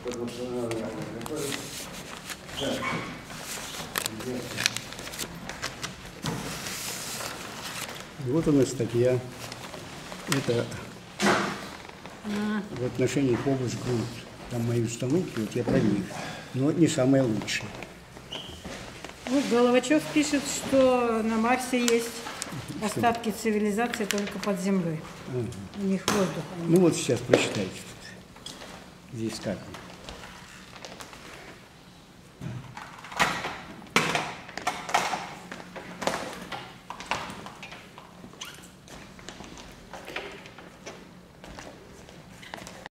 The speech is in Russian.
Вот у нас статья. Это в отношении Phobos Group. Там мои установки, вот я про них. Но не самые лучшие. Вот Головачев пишет, что на Марсе есть остатки цивилизации только под землей. У них воздух. Ну вот сейчас прочитайте. Здесь как.